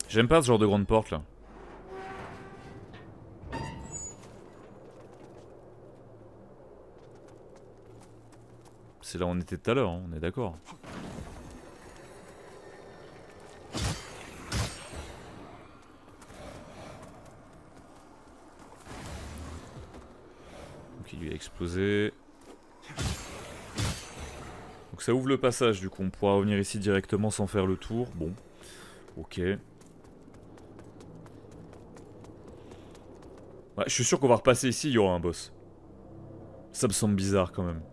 J'aime pas ce genre de grande porte là. C'est là où on était tout à l'heure, hein, on est d'accord. Donc il lui a explosé. Donc ça ouvre le passage, du coup on pourra revenir ici directement sans faire le tour. Bon, ok. Ouais, je suis sûr qu'on va repasser ici, il y aura un boss. Ça me semble bizarre quand même.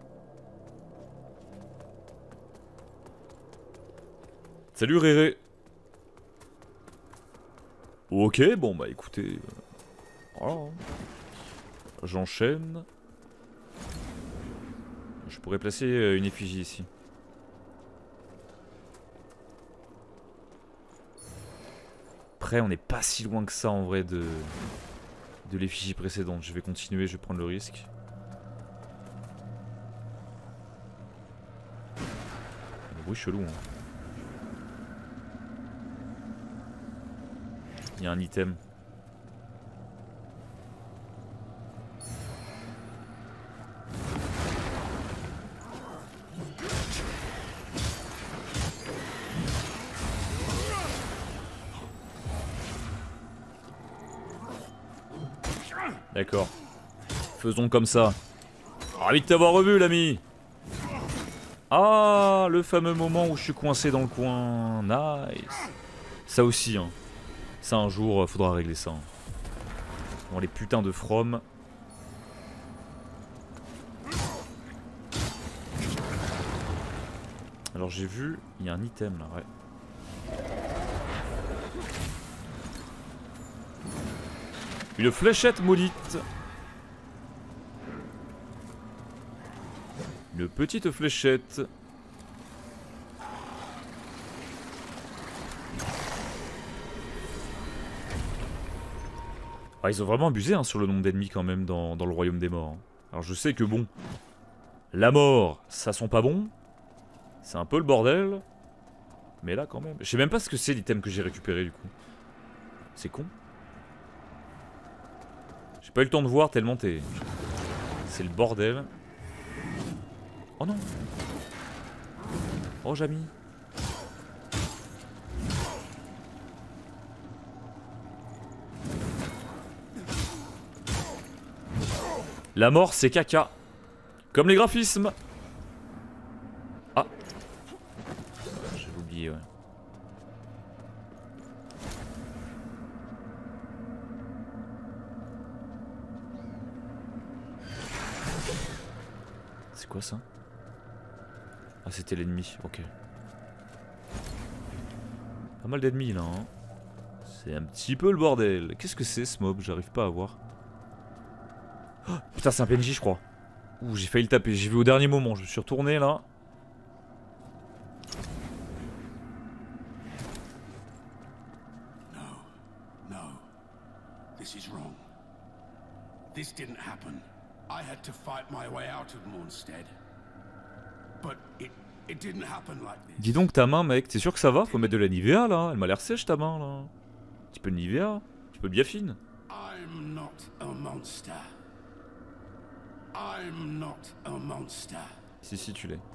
Salut Réré. Ok, bon bah écoutez... voilà. J'enchaîne. Je pourrais placer une effigie ici. Après on n'est pas si loin que ça en vrai de l'effigie précédente. Je vais continuer, je vais prendre le risque. Des bruits chelous hein. Il y a un item. D'accord. Faisons comme ça. Ravi de t'avoir revu l'ami. Ah, le fameux moment où je suis coincé dans le coin. Nice. Ça aussi hein. Ça un jour, faudra régler ça. Hein. Bon, les putains de from. Alors j'ai vu, il y a un item là, ouais. Une fléchette maudite. Une petite fléchette. Ah, ils ont vraiment abusé hein, sur le nombre d'ennemis quand même dans le royaume des morts. Hein. Alors je sais que bon, la mort, ça sent pas bon. C'est un peu le bordel. Mais là quand même. Je sais même pas ce que c'est l'item que j'ai récupéré du coup. C'est con. J'ai pas eu le temps de voir tellement t'es... C'est le bordel. Oh non. Oh Jamy. La mort c'est caca. Comme les graphismes. Ah. J'avais oublié ouais. C'est quoi ça? Ah c'était l'ennemi, ok. Pas mal d'ennemis là hein. C'est un petit peu le bordel. Qu'est-ce que c'est ce mob? J'arrive pas à voir. Oh, putain c'est un PNJ je crois. Ouh j'ai failli le taper, j'ai vu au dernier moment, je me suis retourné là. No. This is wrong. This didn't happen. I had to fight my way out of Mornstead. But it didn't happen like this. Dis donc ta main mec, t'es sûr que ça va? Faut mettre de la Nivea là, elle m'a l'air sèche ta main là. Un petit peu de Nivea, un petit peu bien fine. I'm not a monster. I'm not a monster. Si tu l'es.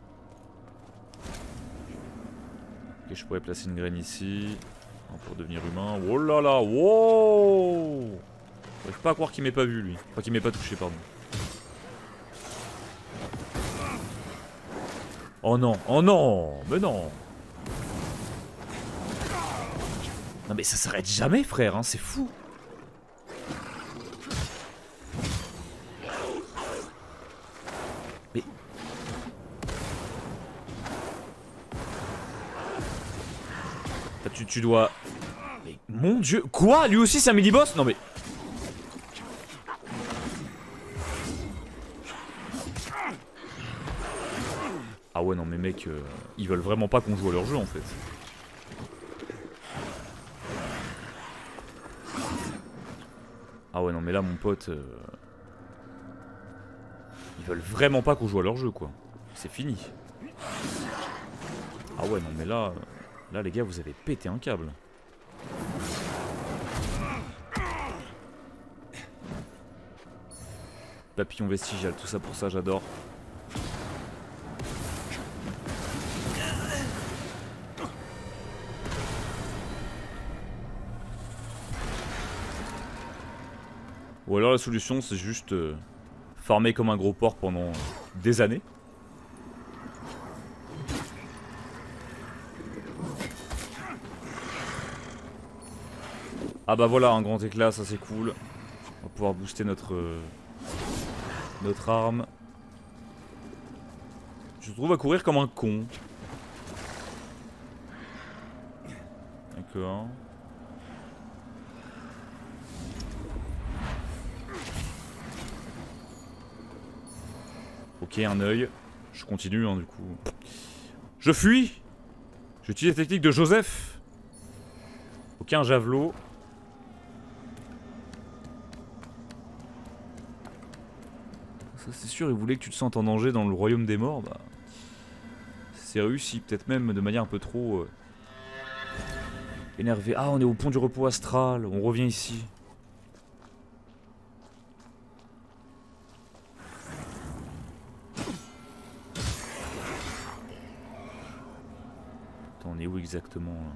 Ok je pourrais placer une graine ici. Pour devenir humain. Oh là là, wow. J'arrive pas à croire qu'il m'ait pas vu lui. Enfin qu'il m'ait pas touché pardon. Oh non, mais non. Non mais ça s'arrête jamais frère, hein, c'est fou. Mais... Tu dois... Mais mon dieu, quoi? Lui aussi c'est un mini-boss? Non mais... Ah ouais non mais mec, ils veulent vraiment pas qu'on joue à leur jeu en fait. Ah ouais non mais là mon pote... Ils veulent vraiment pas qu'on joue à leur jeu quoi. C'est fini. Ah ouais non mais là... Là les gars vous avez pété un câble. Papillon vestigial, tout ça pour ça, j'adore. Ou alors la solution c'est juste farmer comme un gros porc pendant des années. Ah bah voilà, un grand éclat, ça c'est cool. On va pouvoir booster notre arme. Je me trouve à courir comme un con. D'accord. Ok, un œil. Je continue hein, du coup. Je fuis. J'utilise la technique de Joseph. Ok, un javelot. Ça c'est sûr, il voulait que tu te sentes en danger dans le royaume des morts. Bah, c'est réussi, peut-être même de manière un peu trop énervée. Ah, on est au pont du repos astral, on revient ici. Attends, on est où exactement là?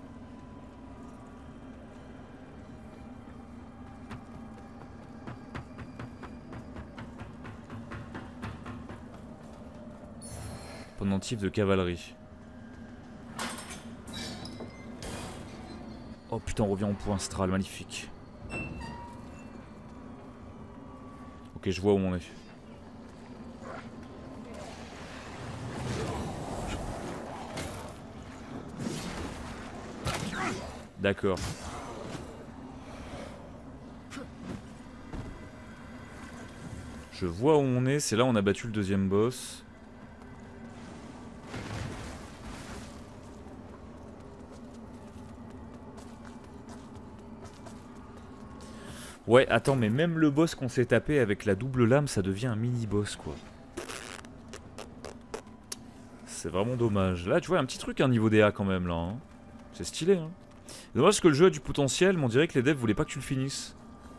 Pendentif de cavalerie. Oh putain, on revient au point astral, magnifique. Ok, je vois où on est. D'accord. Je vois où on est, c'est là où on a battu le deuxième boss. Ouais, attends, mais même le boss qu'on s'est tapé avec la double lame, ça devient un mini-boss, quoi. C'est vraiment dommage. Là, tu vois, un petit truc, un niveau DA quand même, là. Hein. C'est stylé, hein. Dommage que le jeu a du potentiel, mais on dirait que les devs voulaient pas que tu le finisses.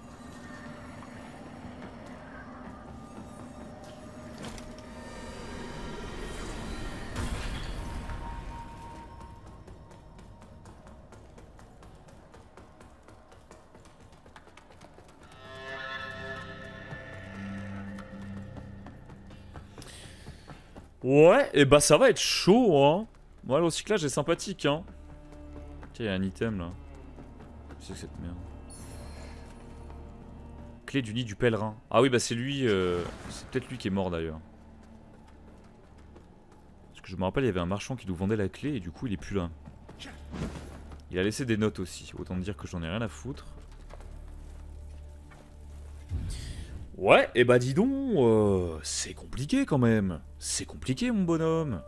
Ouais, et bah ça va être chaud, hein. Moi, le recyclage est sympathique, hein. Tiens, il y a un item, là. Qu'est-ce que c'est que cette merde? Clé du nid du pèlerin. Ah oui, bah c'est lui, c'est peut-être lui qui est mort, d'ailleurs. Parce que je me rappelle, il y avait un marchand qui nous vendait la clé, et du coup, il est plus là. Il a laissé des notes aussi, autant dire que j'en ai rien à foutre. Ouais, et bah dis donc, c'est compliqué quand même. C'est compliqué mon bonhomme.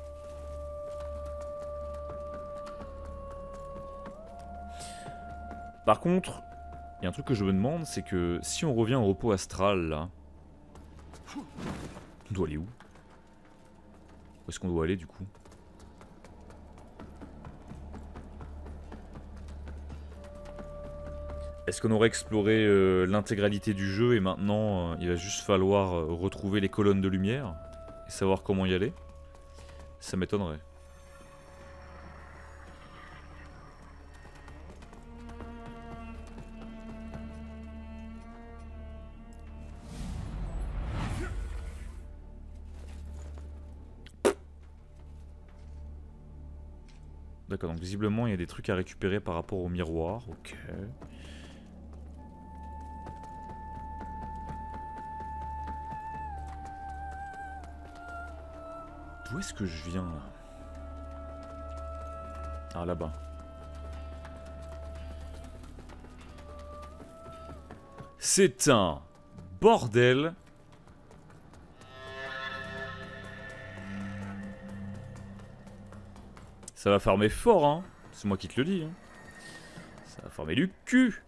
Par contre, il y a un truc que je me demande, c'est que si on revient au repos astral là, on doit aller où? Où est-ce qu'on doit aller du coup? Est-ce qu'on aurait exploré l'intégralité du jeu et maintenant il va juste falloir retrouver les colonnes de lumière et savoir comment y aller? Ça m'étonnerait. D'accord, donc visiblement il y a des trucs à récupérer par rapport au miroir, ok. D'où est-ce que je viens là? Ah là-bas. C'est un bordel. Ça va farmer fort, hein. C'est moi qui te le dis. Hein. Ça va farmer du cul.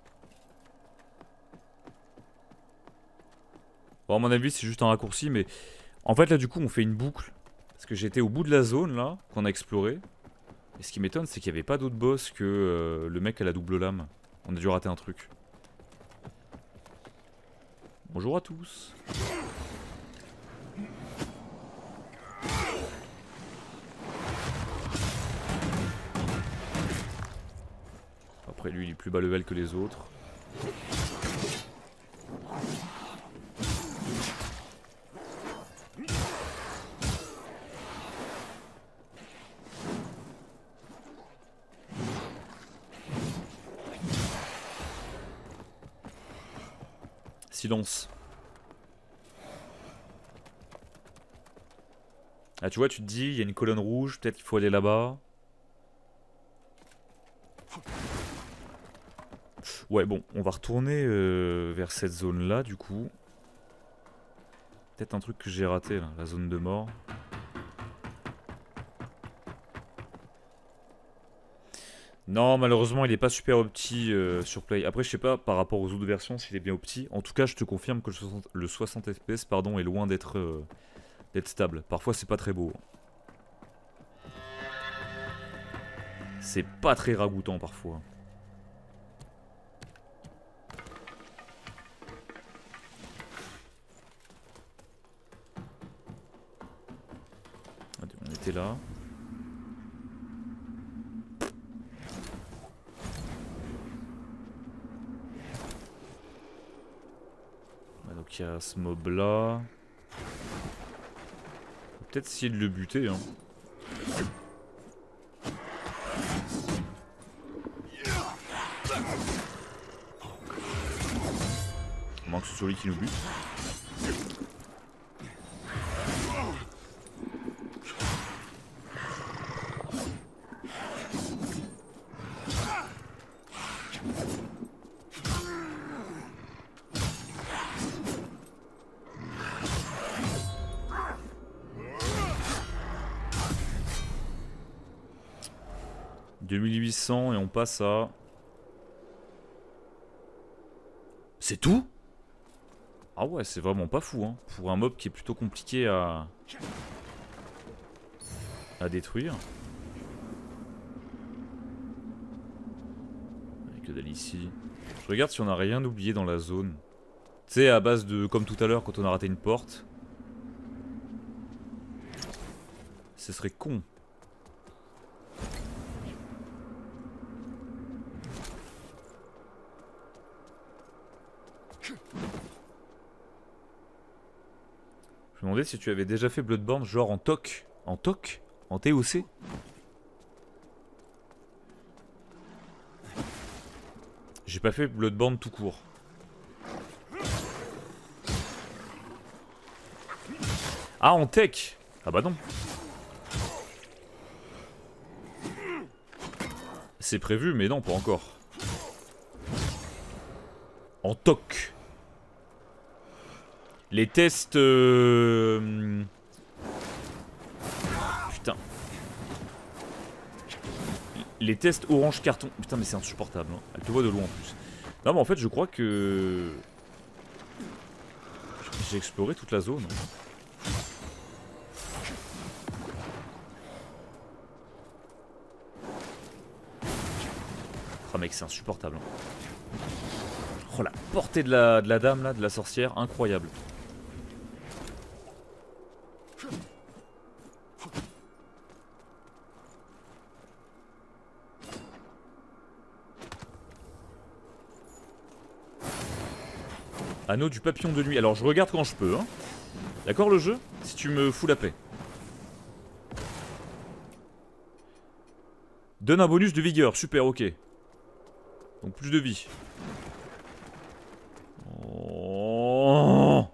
Bon, à mon avis, c'est juste un raccourci, mais... En fait, là, du coup, on fait une boucle. Parce que j'étais au bout de la zone, là, qu'on a exploré. Et ce qui m'étonne, c'est qu'il n'y avait pas d'autre boss que le mec à la double lame. On a dû rater un truc. Bonjour à tous. Après lui il est plus bas level que les autres. Silence. Ah tu vois, tu te dis, il y a une colonne rouge, peut-être qu'il faut aller là-bas. Ouais bon, on va retourner vers cette zone-là du coup. Peut-être un truc que j'ai raté là, la zone de mort. Non, malheureusement, il est pas super opti sur Play. Après, je sais pas par rapport aux autres versions s'il est bien opti. En tout cas, je te confirme que le 60 FPS pardon, est loin d'être stable. Parfois, c'est pas très beau. C'est pas très ragoûtant parfois. On était là. Donc il y a ce mob là. Peut-être essayer de le buter hein. À moins que ce soit lui qui nous bute. « 2800 et on passe à... » C'est tout? Ah ouais, c'est vraiment pas fou hein. Pour un mob qui est plutôt compliqué à détruire. Que dalle ici. Je regarde si on a rien oublié dans la zone. Tu sais, à base de... Comme tout à l'heure quand on a raté une porte. Ce serait con. Je me demandais si tu avais déjà fait Bloodborne genre en TOC. En TOC? En TOC? J'ai pas fait Bloodborne tout court. Ah, en tech? Ah bah non. C'est prévu, mais non, pas encore. En TOC. Les tests... Putain. Les tests orange carton. Putain, mais c'est insupportable. Hein. Elle te voit de loin en plus. Non, mais en fait, je crois que... J'ai exploré toute la zone. Hein. Oh mec, c'est insupportable. Hein. Oh la portée de la dame là, de la sorcière, incroyable. Anneau du papillon de nuit. Alors je regarde quand je peux. Hein. D'accord le jeu? Si tu me fous la paix. Donne un bonus de vigueur. Super, ok. Donc plus de vie. Oh.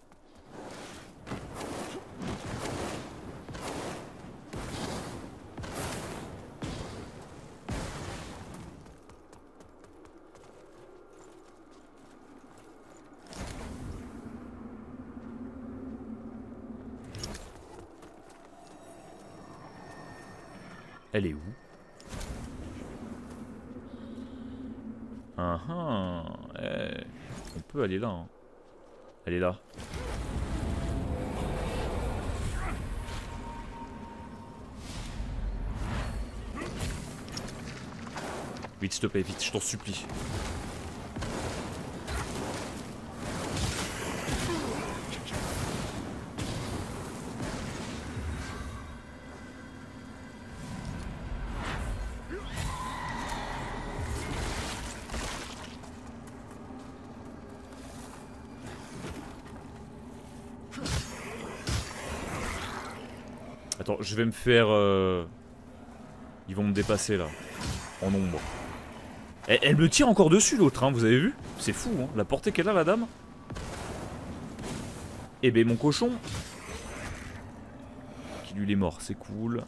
Elle est où? On peut aller là. Hein. Elle est là. Vite, s'il te plaît, vite, je t'en supplie. Attends, je vais me faire... Ils vont me dépasser là. En nombre. Elle me tire encore dessus l'autre, hein, vous avez vu? C'est fou, hein, la portée qu'elle a la dame. Eh ben mon cochon. Qui lui est mort, c'est cool.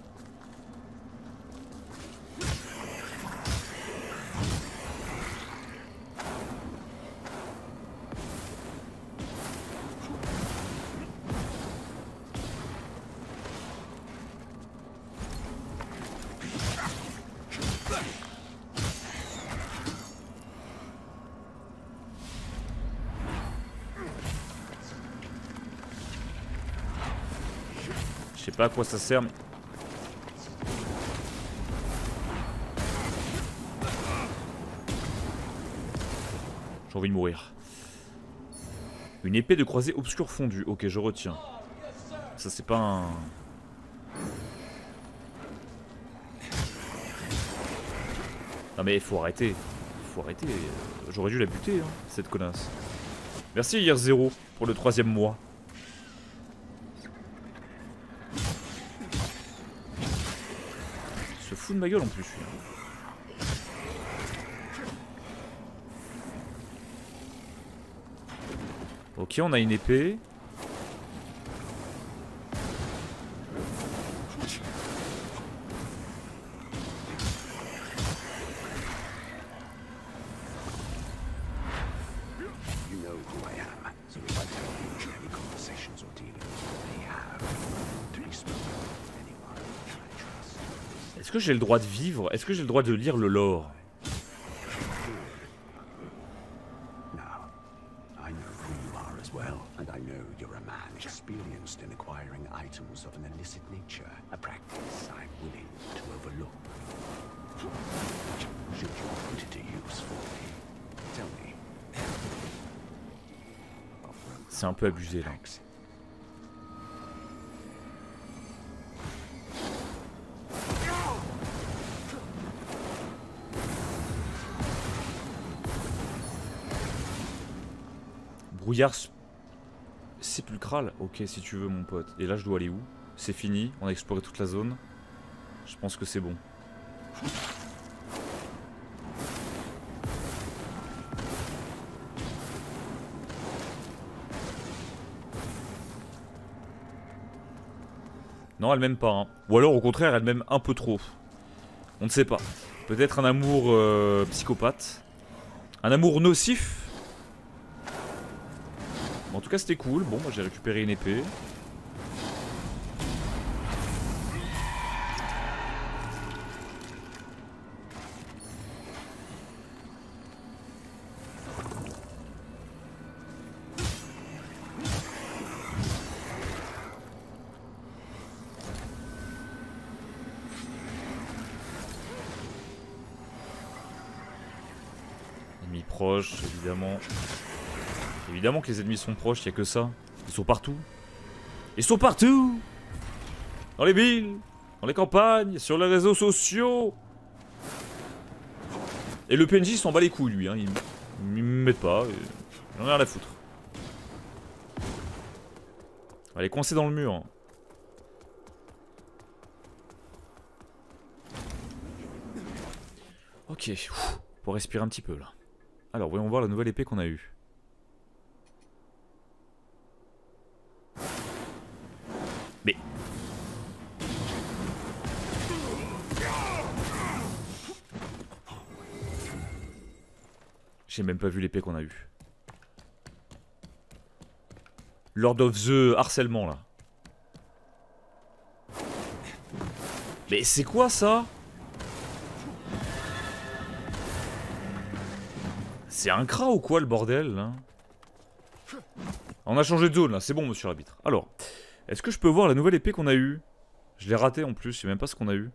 Je sais pas à quoi ça sert mais... J'ai envie de mourir. Une épée de croisée obscure fondue. Ok, je retiens. Ça c'est pas un... Non mais faut arrêter. Faut arrêter. J'aurais dû la buter, hein, cette connasse. Merci hier 0 pour le 3e mois. Se fout de ma gueule en plus. Ok, on a une épée. Est-ce que j'ai le droit de vivre? Est-ce que j'ai le droit de lire le lore? C'est un peu abusé là. Brouillard sépulcral. Ok, si tu veux mon pote. Et là je dois aller où? C'est fini, on a exploré toute la zone. Je pense que c'est bon. Non, elle m'aime pas. Hein. Ou alors au contraire, elle m'aime un peu trop. On ne sait pas. Peut-être un amour psychopathe. Un amour nocif. En tout cas c'était cool, bon moi j'ai récupéré une épée. Ennemis proches, évidemment. Évidemment que les ennemis sont proches, il n'y a que ça. Ils sont partout. Ils sont partout! Dans les villes, dans les campagnes, sur les réseaux sociaux. Et le PNJ s'en bat les couilles, lui. Hein. Il me met pas. Il en a rien à foutre. Elle est coincée dans le mur. Ok. Pour respirer un petit peu, là. Alors, voyons voir la nouvelle épée qu'on a eue. Mais... J'ai même pas vu l'épée qu'on a eue. Lord of the harcèlement, là. Mais c'est quoi, ça? C'est un crat ou quoi, le bordel, là? On a changé de zone, là. C'est bon, monsieur l'arbitre. Alors... Est-ce que je peux voir la nouvelle épée qu'on a eue? Je l'ai ratée en plus, je sais même pas ce qu'on a eu.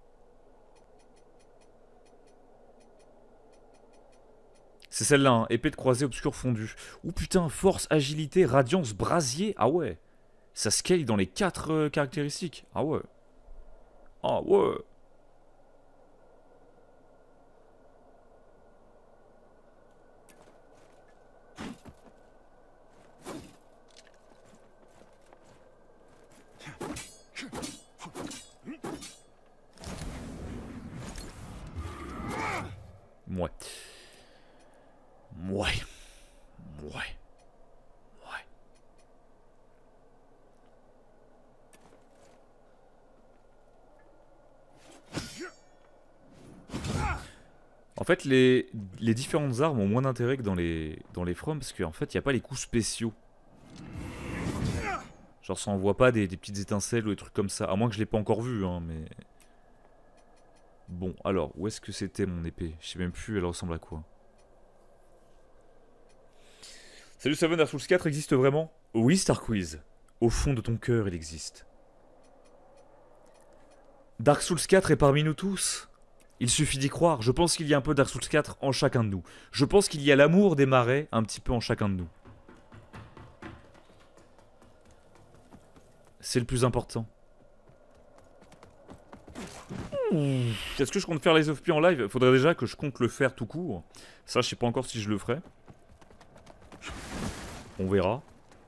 C'est celle-là, hein. Épée de croisée obscure fondue. Ouh putain, force, agilité, radiance, brasier. Ah ouais. Ça scale dans les 4 caractéristiques. Ah ouais. Ah ouais. Ouais. Ouais. Ouais. Ouais. En fait, les différentes armes ont moins d'intérêt que dans les From, parce qu'en fait, il n'y a pas les coups spéciaux. Genre, ça envoie pas des petites étincelles ou des trucs comme ça. À moins que je l'ai pas encore vu, hein, mais... Bon, alors, où est-ce que c'était mon épée? Je sais même plus, elle ressemble à quoi. Salut Seven, Dark Souls 4 existe vraiment? Oui, Starquiz. Au fond de ton cœur, il existe. Dark Souls 4 est parmi nous tous. Il suffit d'y croire. Je pense qu'il y a un peu Dark Souls 4 en chacun de nous. Je pense qu'il y a l'amour des marais un petit peu en chacun de nous. C'est le plus important. Est-ce que je compte faire les of P en live? Faudrait déjà que je compte le faire tout court. Ça, je sais pas encore si je le ferai. On verra.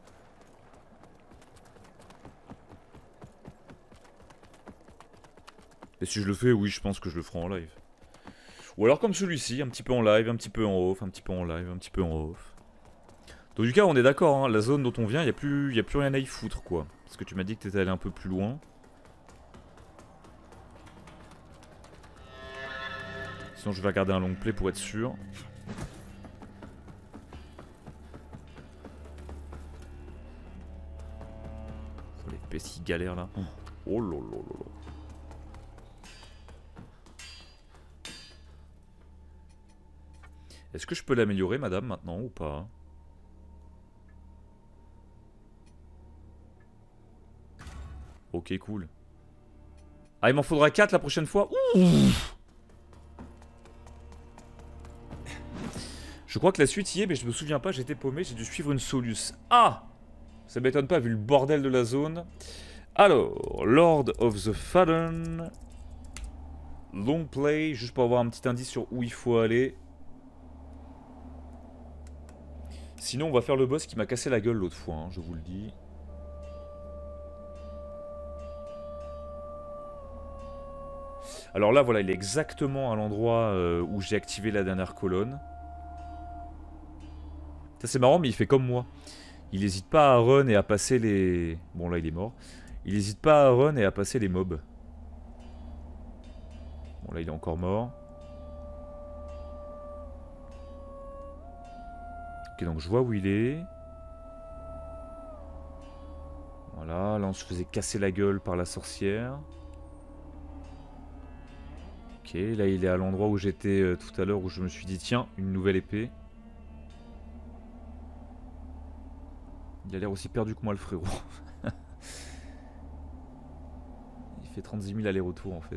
Et si je le fais, oui, je pense que je le ferai en live. Ou alors comme celui-ci, un petit peu en live, un petit peu en off, un petit peu en live, un petit peu en off. Donc du cas, on est d'accord, hein, la zone dont on vient, y a plus rien à y foutre, quoi. Parce que tu m'as dit que t'étais allé un peu plus loin. Sinon je vais regarder un long play pour être sûr. Oh, l'épée qui galère là. Oh lolololo. Est-ce que je peux l'améliorer, madame, maintenant, ou pas? Ok, cool. Ah, il m'en faudra 4 la prochaine fois? Ouh. Je crois que la suite y est, mais je me souviens pas, j'étais paumé, j'ai dû suivre une soluce. Ah! Ça m'étonne pas, vu le bordel de la zone. Alors, Lord of the Fallen. Long play, juste pour avoir un petit indice sur où il faut aller. Sinon, on va faire le boss qui m'a cassé la gueule l'autre fois, hein, je vous le dis. Alors là, voilà, il est exactement à l'endroit où j'ai activé la dernière colonne. Ça, c'est marrant, mais il fait comme moi. Il n'hésite pas à run et à passer les... Bon, là, il est mort. Il n'hésite pas à run et à passer les mobs. Bon, là, il est encore mort. Ok, donc je vois où il est. Voilà, là on se faisait casser la gueule par la sorcière. Ok, là il est à l'endroit où j'étais tout à l'heure, où je me suis dit tiens, une nouvelle épée. Il a l'air aussi perdu que moi le frérot. Il fait 36 000 allers-retours en fait.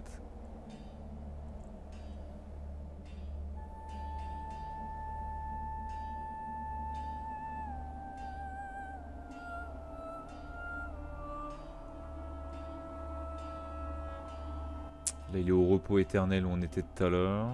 Là il est au repos éternel où on était tout à l'heure.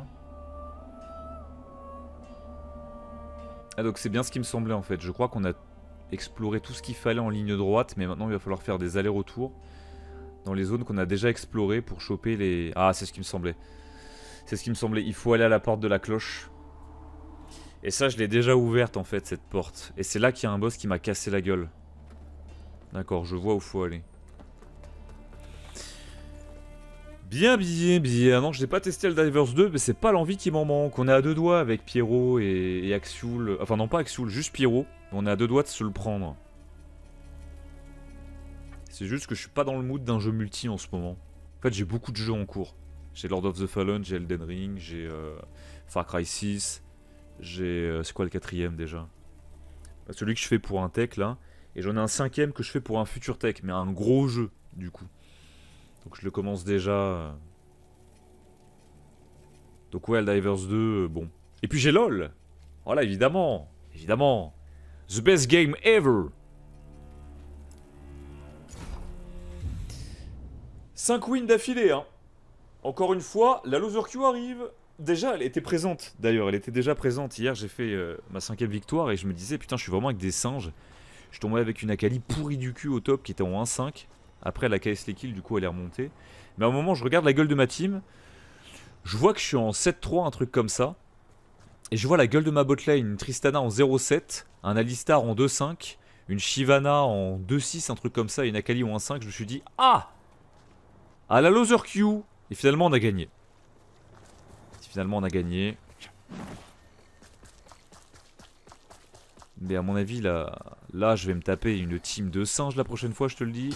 Ah donc c'est bien ce qui me semblait en fait. Je crois qu'on a exploré tout ce qu'il fallait en ligne droite, mais maintenant il va falloir faire des allers-retours dans les zones qu'on a déjà explorées pour choper les... Ah, c'est ce qui me semblait. C'est ce qui me semblait. Il faut aller à la porte de la cloche. Et ça, je l'ai déjà ouverte en fait, cette porte. Et c'est là qu'il y a un boss qui m'a cassé la gueule. D'accord, je vois où faut aller. Bien, bien, bien. Non, je n'ai pas testé le Divers 2, mais c'est pas l'envie qui m'en manque. On est à deux doigts avec Pierrot et Axioul. Enfin, non, pas Axioul, juste Pierrot. On est à deux doigts de se le prendre. C'est juste que je suis pas dans le mood d'un jeu multi en ce moment. En fait, j'ai beaucoup de jeux en cours. J'ai Lord of the Fallen, j'ai Elden Ring, j'ai Far Cry 6. J'ai... c'est quoi le quatrième déjà? Celui que je fais pour un tech là. Et j'en ai un cinquième que je fais pour un futur tech, mais un gros jeu du coup. Donc je le commence déjà. Donc ouais, Divers 2, bon. Et puis j'ai LOL. Voilà, évidemment. Évidemment. The best game ever. 5 wins d'affilée, hein. Encore une fois, la loser queue arrive. Déjà, elle était présente. D'ailleurs, elle était déjà présente. Hier, j'ai fait ma 5ème victoire et je me disais, putain, je suis vraiment avec des singes. Je tombais avec une Akali pourrie du cul au top qui était en 1-5. Après, elle a KS les kills, du coup, elle est remontée. Mais à un moment, je regarde la gueule de ma team. Je vois que je suis en 7-3, un truc comme ça. Et je vois la gueule de ma botlane, une Tristana en 0,7, un Alistar en 2,5, une Shyvana en 2,6, un truc comme ça, et une Akali en 1,5. Je me suis dit, ah, à la loser queue. Et finalement on a gagné. Finalement on a gagné. Mais à mon avis là je vais me taper une team de singes la prochaine fois, je te le dis.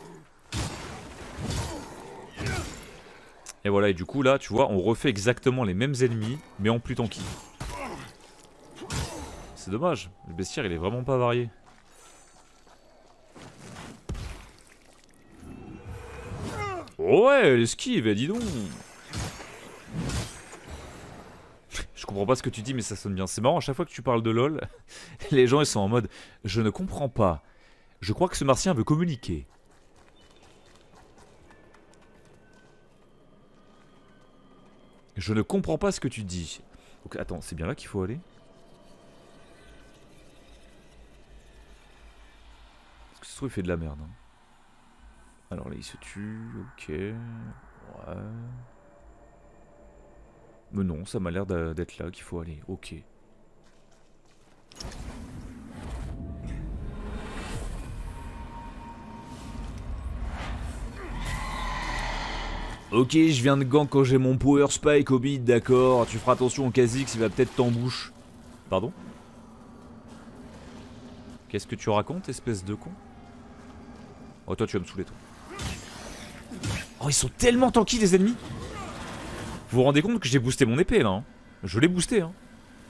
Et voilà, et du coup là tu vois on refait exactement les mêmes ennemis mais en plus tanky. C'est dommage, le bestiaire il est vraiment pas varié. Oh ouais, l'esquive, dis donc. Je comprends pas ce que tu dis mais ça sonne bien. C'est marrant, à chaque fois que tu parles de LoL, les gens ils sont en mode je ne comprends pas. Je crois que ce martien veut communiquer. Je ne comprends pas ce que tu dis. Donc, attends, c'est bien là qu'il faut aller? Parce que ça se trouve il fait de la merde. Hein. Alors là il se tue, ok. Ouais. Mais non, ça m'a l'air d'être là qu'il faut aller, ok. Ok, je viens de gank quand j'ai mon power spike au bid, d'accord. Tu feras attention au Kha'Zix, il va peut-être t'embouche. Pardon? Qu'est-ce que tu racontes, espèce de con? Oh, toi, tu vas me saouler, toi. Oh, ils sont tellement tanky, les ennemis! Vous vous rendez compte que j'ai boosté mon épée, là, hein? Je l'ai boosté, hein.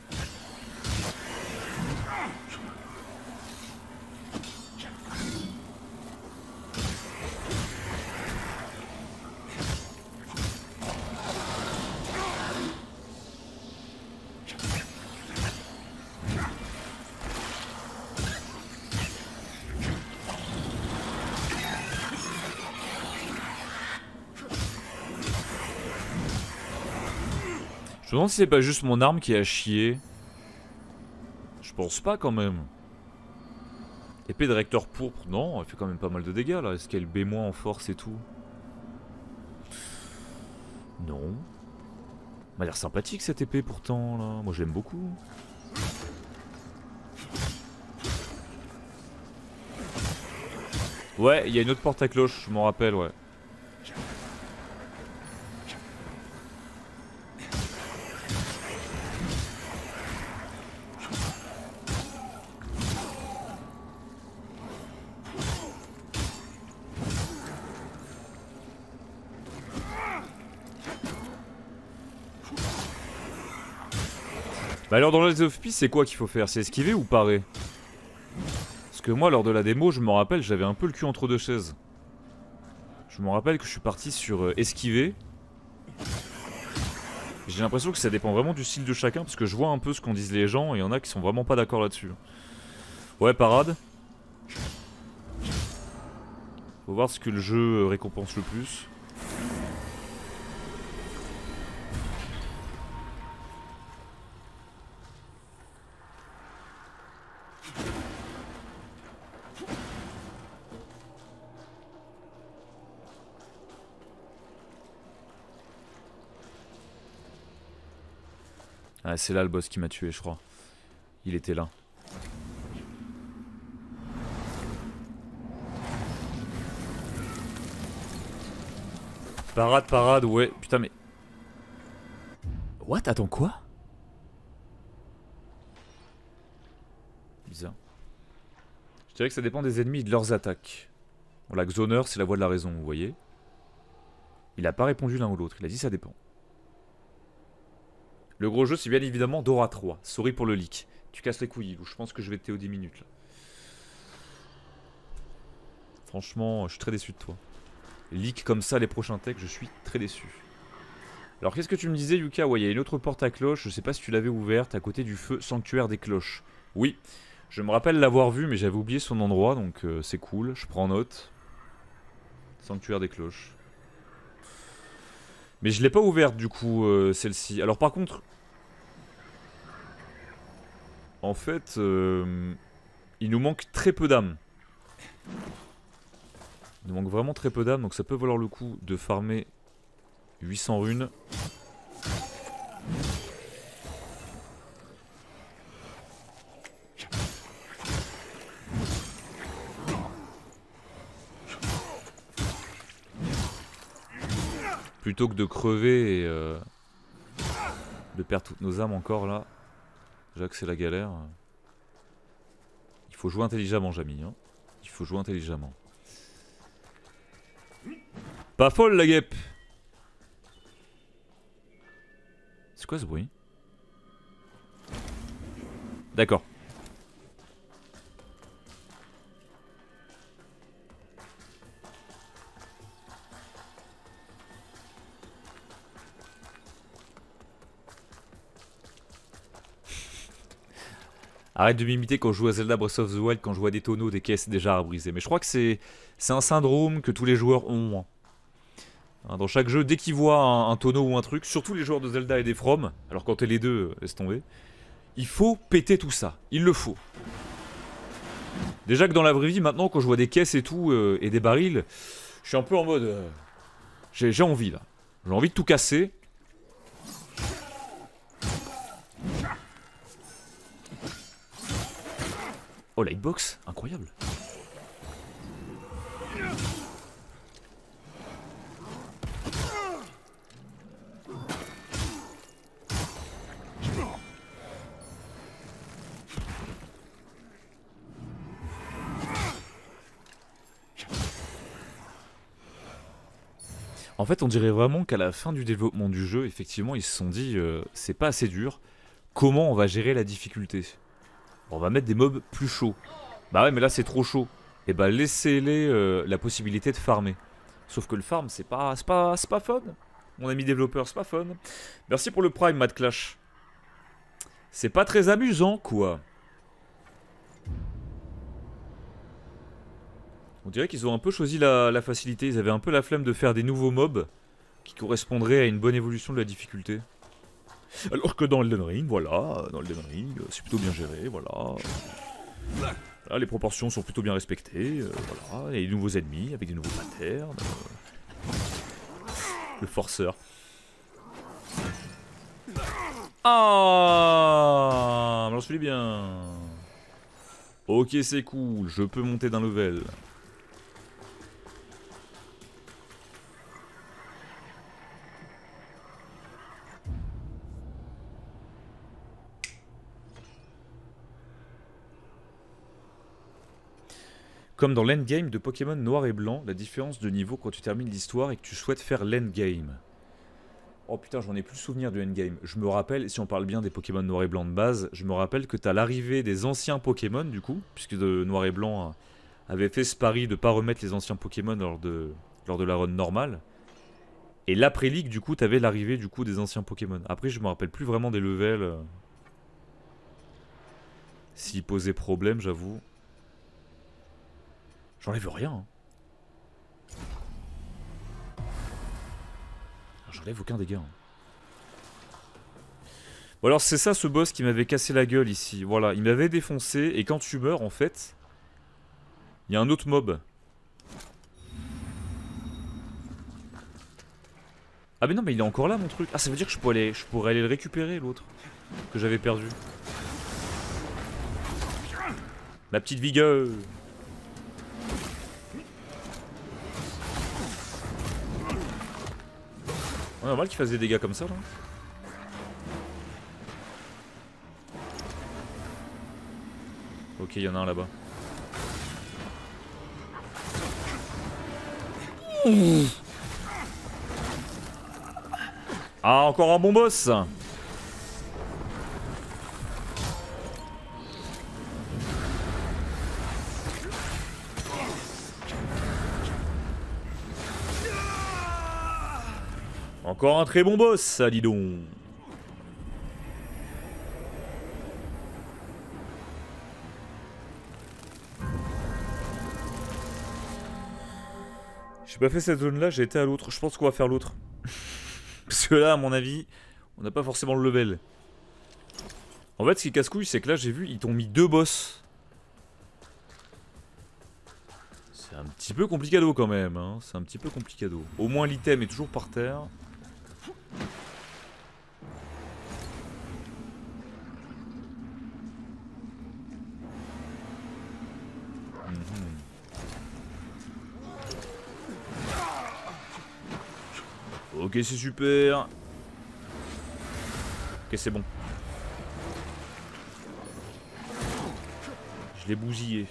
Je me demande si c'est pas juste mon arme qui a chié. Je pense pas quand même. Épée de recteur pourpre, non, elle fait quand même pas mal de dégâts là. Est-ce qu'elle B- en force et tout? Non. Elle m'a l'air sympathique cette épée pourtant là. Moi j'aime beaucoup. Ouais, il y a une autre porte à cloche, je m'en rappelle, ouais. Bah alors dans les of Peace c'est quoi qu'il faut faire? C'est esquiver ou parer? Parce que moi lors de la démo je me rappelle j'avais un peu le cul entre deux chaises. Je me rappelle que je suis parti sur esquiver. J'ai l'impression que ça dépend vraiment du style de chacun parce que je vois un peu ce qu'en disent les gens et il y en a qui sont vraiment pas d'accord là-dessus. Ouais, parade. Faut voir ce que le jeu récompense le plus. Ah, c'est là le boss qui m'a tué, je crois. Il était là. Parade, parade, ouais. Putain, mais... What? Attends, quoi? Bizarre. Je dirais que ça dépend des ennemis et de leurs attaques. Bon, la Xoner, c'est la voix de la raison, vous voyez. Il a pas répondu l'un ou l'autre, il a dit ça dépend. Le gros jeu, c'est bien évidemment Dora 3. Sorry pour le leak. Tu casses les couilles, ou je pense que je vais te TO 10 minutes là. Franchement, je suis très déçu de toi. Leak comme ça les prochains techs, je suis très déçu. Alors qu'est-ce que tu me disais Yuka? Ouais, il y a une autre porte à cloche, je sais pas si tu l'avais ouverte, à côté du feu sanctuaire des cloches. Oui, je me rappelle l'avoir vu mais j'avais oublié son endroit donc c'est cool, je prends note. Sanctuaire des cloches. Mais je l'ai pas ouverte du coup celle-ci. Alors par contre... En fait, il nous manque très peu d'âmes. Il nous manque vraiment très peu d'âmes, donc ça peut valoir le coup de farmer 800 runes. plutôt que de crever et de perdre toutes nos âmes encore là. Déjà que c'est la galère. Il faut jouer intelligemment, Jamy. Hein. Il faut jouer intelligemment. Pas folle la guêpe. C'est quoi ce bruit? D'accord. Arrête de m'imiter quand je joue à Zelda Breath of the Wild, quand je vois des tonneaux, des caisses, des jarres à briser. Mais je crois que c'est un syndrome que tous les joueurs ont. Hein, dans chaque jeu, dès qu'ils voient un tonneau ou un truc, surtout les joueurs de Zelda et des From, alors quand t'es les deux, laisse tomber, il faut péter tout ça. Il le faut. Déjà que dans la vraie vie, maintenant, quand je vois des caisses et tout, et des barils, je suis un peu en mode... j'ai envie, là. J'ai envie de tout casser. Oh, la hitbox, incroyable. En fait, on dirait vraiment qu'à la fin du développement du jeu, effectivement, ils se sont dit c'est pas assez dur, comment on va gérer la difficulté? On va mettre des mobs plus chauds. Bah ouais, mais là c'est trop chaud. Et bah laissez-les la possibilité de farmer. Sauf que le farm, c'est pas fun. Mon ami développeur, c'est pas fun. Merci pour le prime, Mad Clash. C'est pas très amusant, quoi. On dirait qu'ils ont un peu choisi la facilité. Ils avaient un peu la flemme de faire des nouveaux mobs qui correspondraient à une bonne évolution de la difficulté. Alors que dans Elden Ring, voilà, dans Elden Ring, c'est plutôt bien géré, voilà. Là, les proportions sont plutôt bien respectées, voilà. Et des nouveaux ennemis avec des nouveaux patterns. Le forceur. Ah, j'en suis bien. Ok, c'est cool, je peux monter d'un level. Comme dans l'endgame de Pokémon Noir et Blanc, la différence de niveau quand tu termines l'histoire et que tu souhaites faire l'endgame. Oh putain, j'en ai plus souvenir du endgame. Je me rappelle, si on parle bien des Pokémon Noir et Blanc de base, je me rappelle que t'as l'arrivée des anciens Pokémon du coup, puisque Noir et Blanc avait fait ce pari de pas remettre les anciens Pokémon lors de la run normale. Et l'après-league, du coup, t'avais l'arrivée du coup des anciens Pokémon. Après, je me rappelle plus vraiment des levels. S'ils posaient problème, j'avoue. J'enlève rien. Hein. J'enlève aucun dégât. Hein. Bon alors c'est ça ce boss qui m'avait cassé la gueule ici. Voilà, il m'avait défoncé et quand tu meurs en fait, il y a un autre mob. Ah mais non mais il est encore là mon truc. Ah ça veut dire que je pourrais aller le récupérer l'autre que j'avais perdu. La petite vigueur. Ouais, normal qu'il fasse des dégâts comme ça là. Ok, il y en a un là-bas. Ah, encore un bon boss. Encore un très bon boss, ça, dis donc. J'ai pas fait cette zone-là, j'ai été à l'autre. Je pense qu'on va faire l'autre. Parce que là, à mon avis, on n'a pas forcément le level. En fait, ce qui casse-couille, c'est que là, j'ai vu, ils t'ont mis 2 boss. C'est un petit peu complicado quand même. Hein. C'est un petit peu complicado. Au moins, l'item est toujours par terre. Ok, c'est super. Ok, c'est bon. Je l'ai bousillé.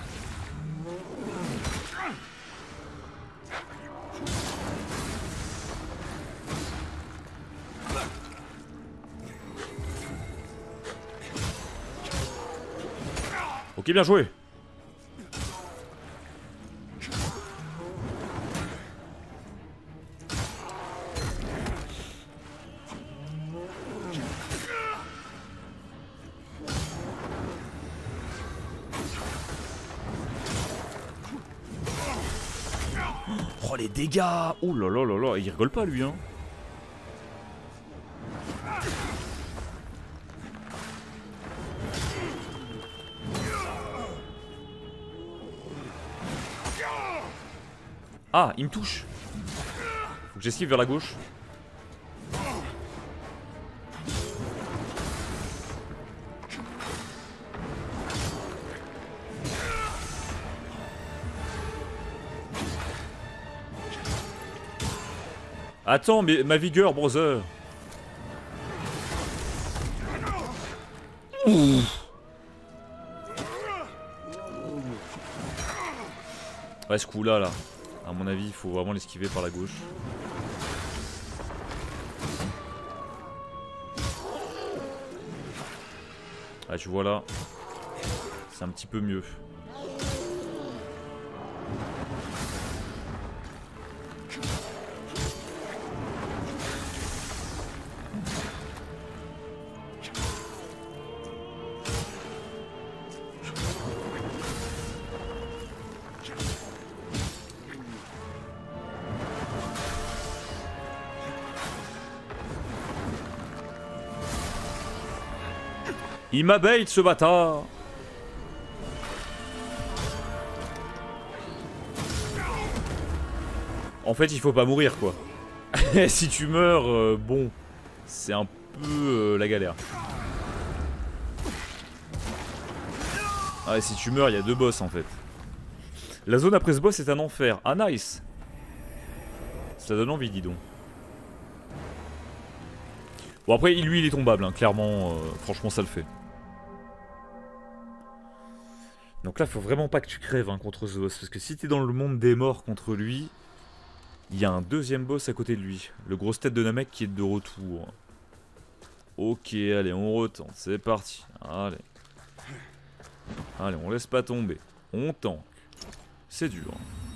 Ok, bien joué. Oh les dégâts! Oh là là là là, il rigole pas lui hein. Ah, il me touche. Faut que j'esquive vers la gauche. Attends, mais ma vigueur, brother. Ouh. Ouais, ce coup là, à mon avis, il faut vraiment l'esquiver par la gauche. Ah, tu vois là, c'est un petit peu mieux. Il m'a bait ce bâtard. En fait, il faut pas mourir quoi. Si tu meurs, bon, c'est un peu la galère. Ah, et si tu meurs, il y a 2 boss en fait. La zone après ce boss est un enfer. Ah, nice. Ça donne envie, dis donc. Bon, après, lui, il est tombable, hein, clairement. Franchement, ça le fait. Donc là, faut vraiment pas que tu crèves hein, contre ce boss. Parce que si t'es dans le monde des morts contre lui, il y a un deuxième boss à côté de lui. Le gros tête de Namek qui est de retour. Ok, allez, on retente. C'est parti. Allez. Allez, on laisse pas tomber. On tank. C'est dur.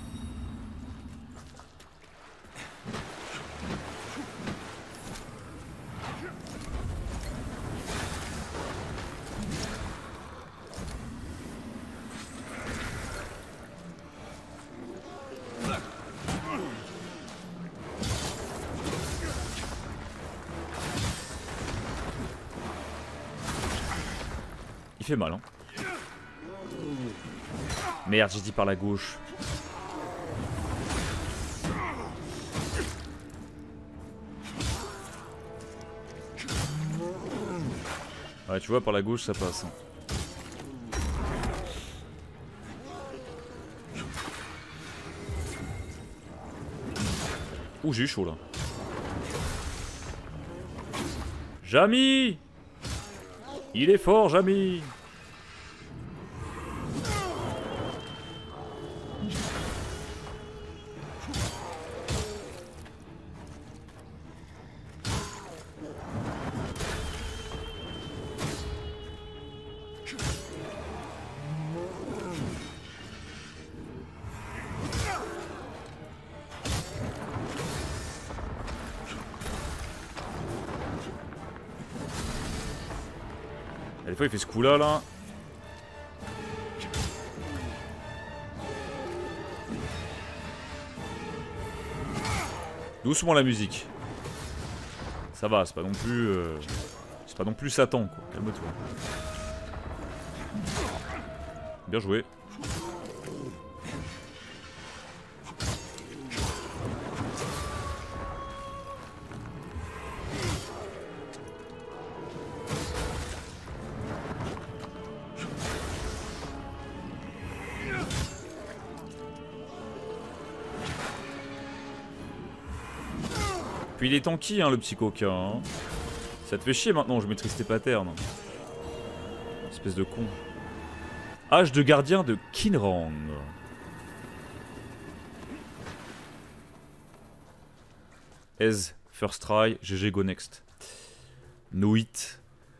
Il fait mal, hein. Merde, j'ai dit par la gauche. Ouais, tu vois, par la gauche, ça passe. Ouh, j'ai eu chaud, là. Jamy! Il est fort, Jamy! Des fois il fait ce coup là. Doucement la musique. Ça va, c'est pas non plus c'est pas non plus Satan quoi, calme-toi. Bien joué. puis il est tanky, hein, le petit coquin. Hein. Ça te fait chier maintenant, je maîtrise tes patterns. Espèce de con. Âge de gardien de Kinrang. Ez, first try, GG, go next. No hit.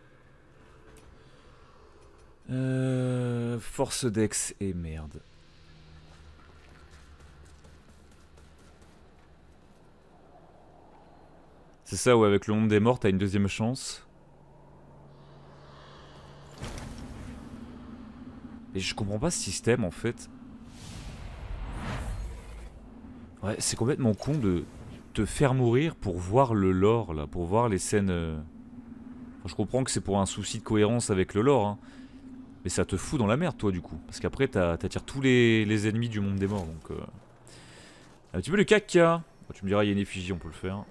Force Dex et merde. C'est ça, ouais, avec le nombre des morts, t'as une deuxième chance. Et je comprends pas ce système en fait. Ouais, c'est complètement con de te faire mourir pour voir le lore là, pour voir les scènes. Enfin, je comprends que c'est pour un souci de cohérence avec le lore, hein. Mais ça te fout dans la merde toi du coup. Parce qu'après t'attires tous les ennemis du monde des morts donc. Un petit peu le caca. Bon, tu me diras, il y a une effigie, on peut le faire.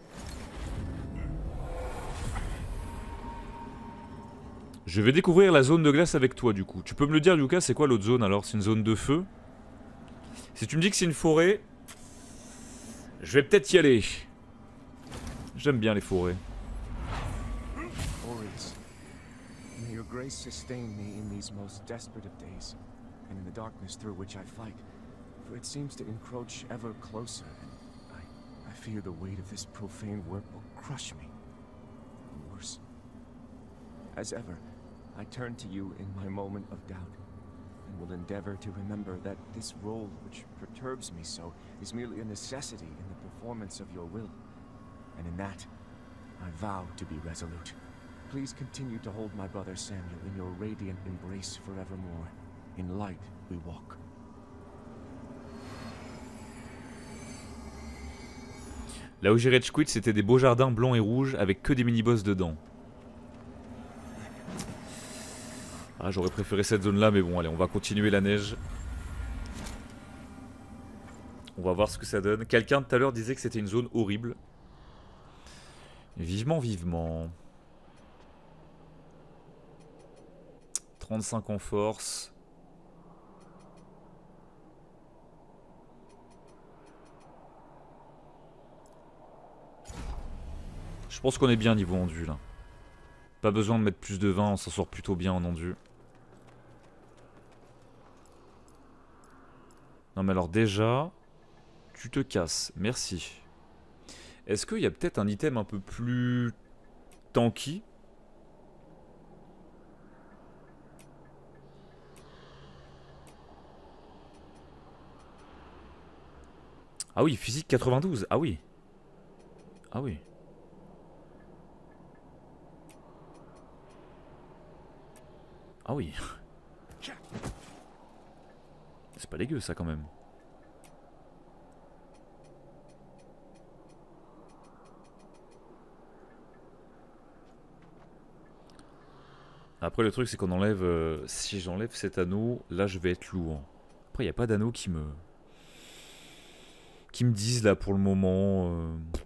Je vais découvrir la zone de glace avec toi du coup. Tu peux me le dire Yuka, c'est quoi l'autre zone alors? C'est une zone de feu? Si tu me dis que c'est une forêt, je vais peut-être y aller. J'aime bien les forêts. Aureus, may your grace sustain me in these most desperate of days, and in the darkness through which I fight, for it seems to encroach ever closer, and I fear the weight of this profane work will crush me. Or worse. As ever, I turn to you in my moment of doubt, and will endeavor to remember that this role which perturbs me so is merely a necessity in the performance of your will. And in that, I vow to be resolute. Please continue to hold my brother Samuel in your radiant embrace forevermore. In light we walk. Là où j'ai rage quit, c'était des beaux jardins blancs et rouges avec que des mini-boss dedans. Ah, j'aurais préféré cette zone là, mais bon, allez, on va continuer la neige. On va voir ce que ça donne. Quelqu'un tout à l'heure disait que c'était une zone horrible. Vivement, vivement. 35 en force. Je pense qu'on est bien niveau enduit là. Pas besoin de mettre plus de 20, on s'en sort plutôt bien en enduit. Non mais alors déjà, tu te casses, merci. Est-ce qu'il y a peut-être un item un peu plus tanky? Ah oui, physique 92, ah oui. Ah oui. Ah oui. C'est pas dégueu ça quand même. Après le truc c'est qu'on enlève... si j'enlève cet anneau, là je vais être lourd. Après il n'y a pas d'anneau qui me disent là pour le moment.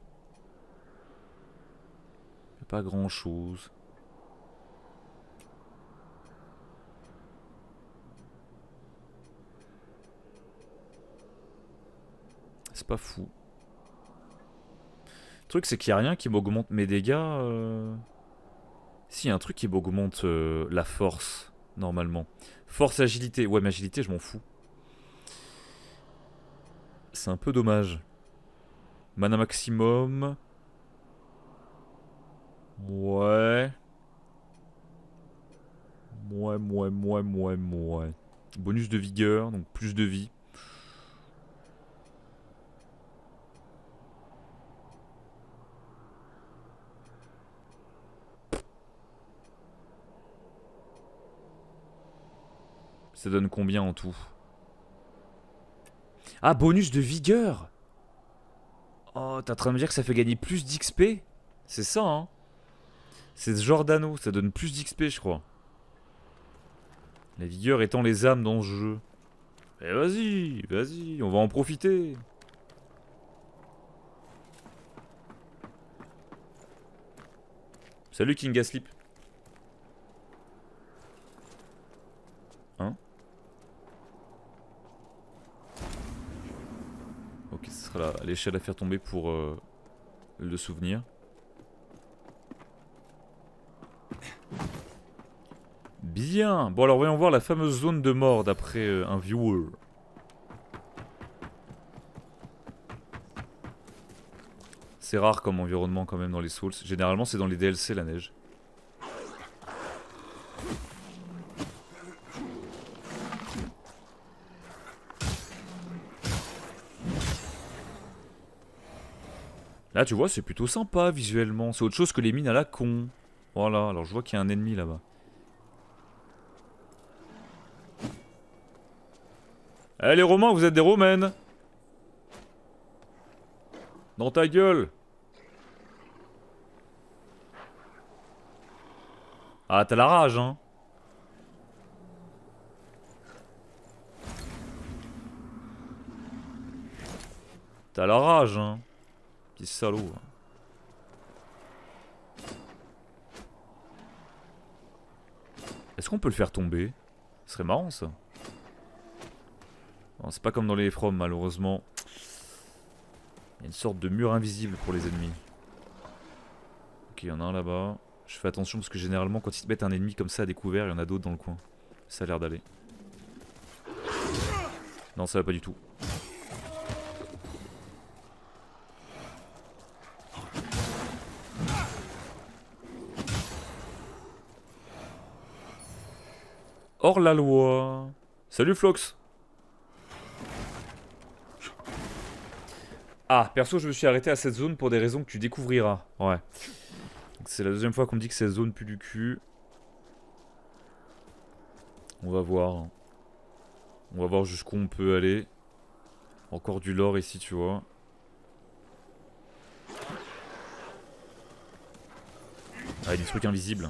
Pas grand chose. C'est pas fou. Le truc c'est qu'il n'y a rien qui m'augmente mes dégâts. Si, y a un truc qui m'augmente la force, normalement. Force, agilité. Ouais, mais agilité, je m'en fous. C'est un peu dommage. Mana maximum. Ouais. Ouais. Bonus de vigueur, donc plus de vie. Ça donne combien en tout? Ah, bonus de vigueur! Oh, t'es en train de me dire que ça fait gagner plus d'XP? C'est ça, hein? C'est ce genre d'anneau, ça donne plus d'XP, je crois. La vigueur étant les âmes dans ce jeu. Eh vas-y, on va en profiter. Salut King Gasleep. Hein? Ok, ce sera l'échelle à faire tomber pour le souvenir. Bien. Bon alors voyons voir la fameuse zone de mort d'après un viewer. C'est rare comme environnement quand même dans les Souls. Généralement c'est dans les DLC la neige. Là tu vois c'est plutôt sympa visuellement. C'est autre chose que les mines à la con. Voilà, alors je vois qu'il y a un ennemi là-bas. Eh les Romains, vous êtes des Romaines. Dans ta gueule. Ah t'as la rage hein. T'as la rage hein. Petit salaud. Est-ce qu'on peut le faire tomber? Ce serait marrant ça. C'est pas comme dans les From malheureusement. Il y a une sorte de mur invisible pour les ennemis. Ok, il y en a un là-bas. Je fais attention parce que généralement quand ils te mettent un ennemi comme ça à découvert, il y en a d'autres dans le coin. Ça a l'air d'aller. Non, ça va pas du tout. Hors la loi. Salut Flox. Ah, perso je me suis arrêté à cette zone pour des raisons que tu découvriras. Ouais. C'est la deuxième fois qu'on me dit que cette zone pue du cul. On va voir. On va voir jusqu'où on peut aller. Encore du lore ici tu vois. Ah, il y a des trucs invisibles.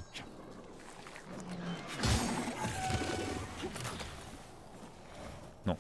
Non.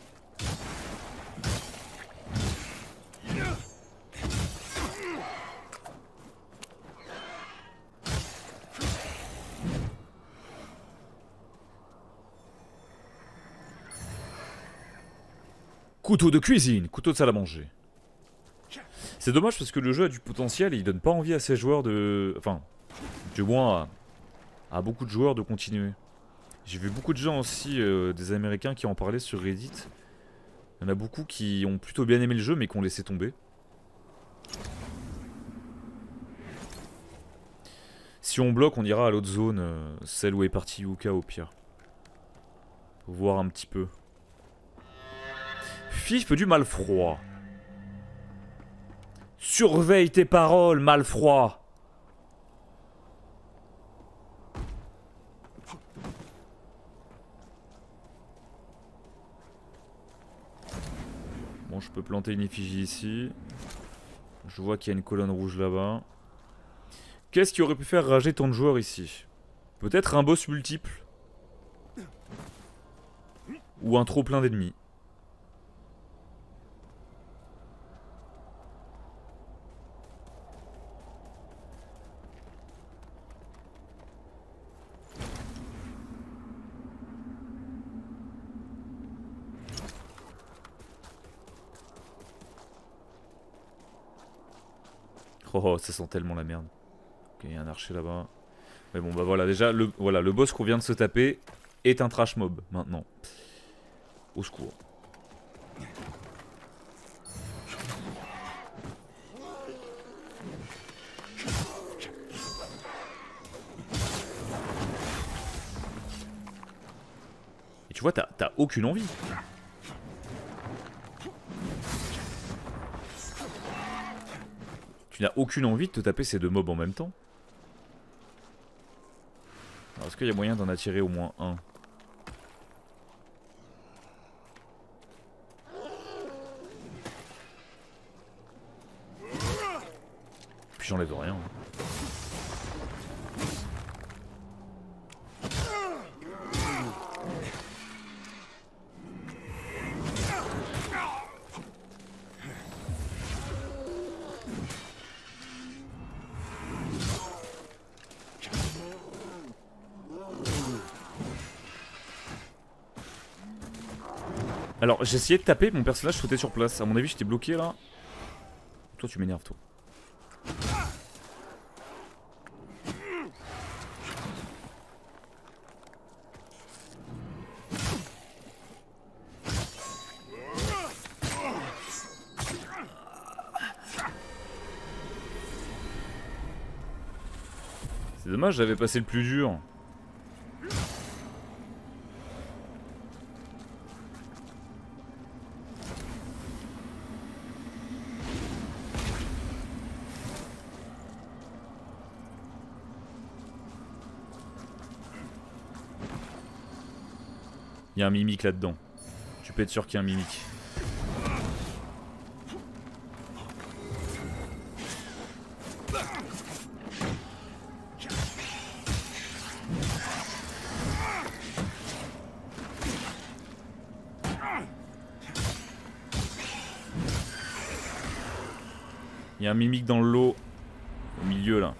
Couteau de cuisine, couteau de salle à manger. C'est dommage parce que le jeu a du potentiel et il donne pas envie à ses joueurs de... Enfin, du moins à beaucoup de joueurs de continuer. J'ai vu beaucoup de gens aussi, des Américains qui en parlaient sur Reddit. Il y en a beaucoup qui ont plutôt bien aimé le jeu mais qui ont laissé tomber. Si on bloque, on ira à l'autre zone, celle où est parti Yuka au pire. Faut voir un petit peu. Fif du malfroid. Surveille tes paroles, malfroid. Bon, je peux planter une effigie ici. Je vois qu'il y a une colonne rouge là-bas. Qu'est-ce qui aurait pu faire rager tant de joueurs ici? Peut-être un boss multiple. Ou un trop plein d'ennemis. Oh, ça sent tellement la merde. Ok, il y a un archer là-bas. Mais bon, bah voilà, déjà, le boss qu'on vient de se taper est un trash mob, maintenant. Au secours. Et tu vois, t'as aucune envie. Tu n'as aucune envie de te taper ces deux mobs en même temps. Est-ce qu'il y a moyen d'en attirer au moins un? Puis j'enlève rien. Alors j'ai essayé de taper, mon personnage sautait sur place. À mon avis j'étais bloqué là. Toi tu m'énerves toi. dommage, j'avais passé le plus dur. Il y a un mimique là-dedans. Tu peux être sûr qu'il y a un mimique. Il y a un mimique dans le lot. Au milieu là.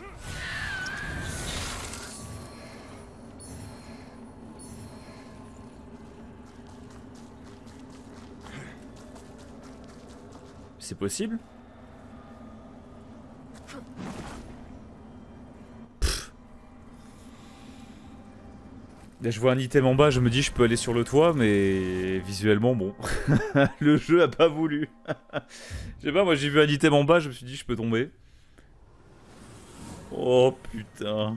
C'est possible? Pff. Là je vois un item en bas, je me dis je peux aller sur le toit, mais visuellement bon. Le jeu a pas voulu. Je sais pas, moi j'ai vu un item en bas, je me suis dit je peux tomber. Oh putain.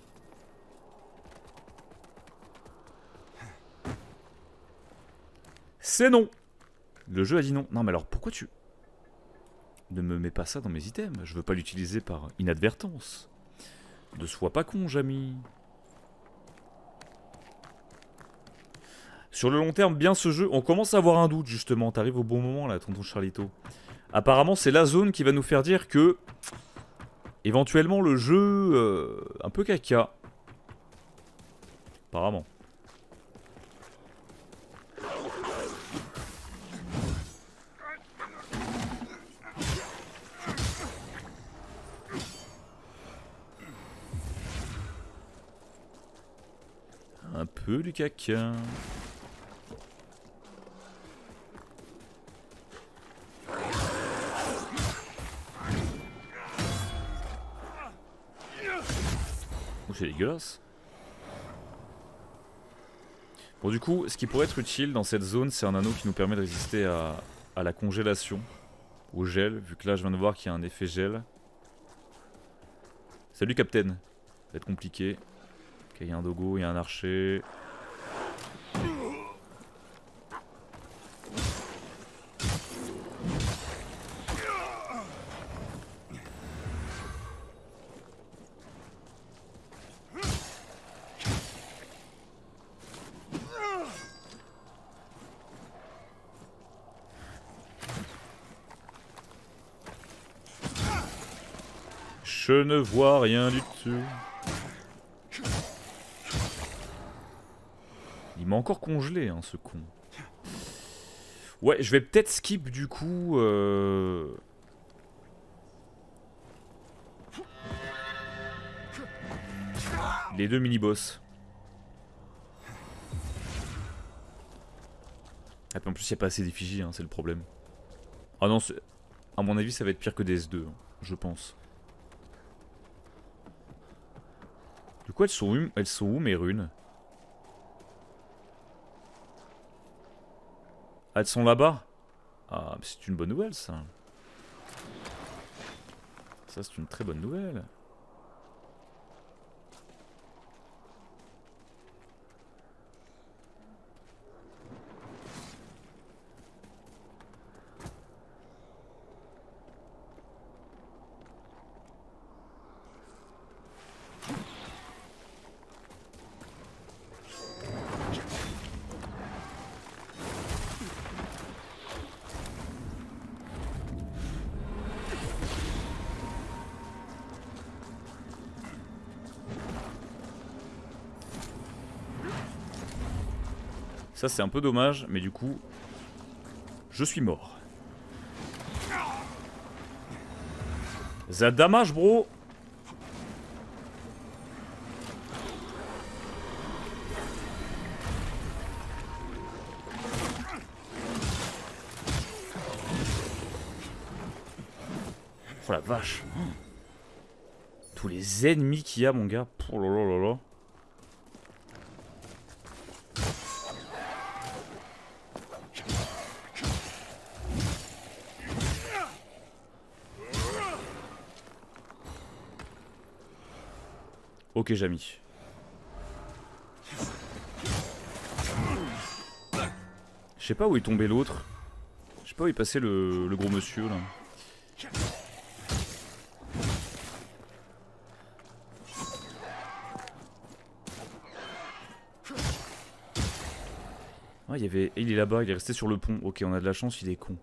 C'est non. Le jeu a dit non. Non mais alors pourquoi tu... Ne me mets pas ça dans mes items, je veux pas l'utiliser par inadvertance. Ne sois pas con, Jamy. Sur le long terme, bien ce jeu, on commence à avoir un doute justement. T'arrives au bon moment là, tonton Charlito. Apparemment, c'est la zone qui va nous faire dire que... Éventuellement, le jeu... un peu caca. Apparemment. Un peu du caca. Oh, c'est dégueulasse. Bon, du coup, ce qui pourrait être utile dans cette zone, c'est un anneau qui nous permet de résister à la congélation, au gel, vu que là je viens de voir qu'il y a un effet gel. Salut Captain. Ça va être compliqué. Ok, il y a un dogo, il y a un archer. Je ne vois rien du tout. Il m'a encore congelé, hein, ce con. Ouais, je vais peut-être skip du coup. Les deux mini-boss. Ah, en plus, il n'y a pas assez d'effigies, hein, c'est le problème. Ah non, à mon avis, ça va être pire que DS2, hein, je pense. Du coup, elles sont où mes runes? Ah, elles sont là-bas? Ah, c'est une bonne nouvelle, ça. Ça, c'est une très bonne nouvelle. Ça c'est un peu dommage, mais du coup, je suis mort. Ça damage, bro. Oh la vache. Tous les ennemis qu'il y a, mon gars. Oh là là là là. Ok, Jamy. Je sais pas où est tombé l'autre. Je sais pas où est passé le gros monsieur là. Ah, il y avait... Il est là-bas, il est resté sur le pont. Ok, on a de la chance, il est con.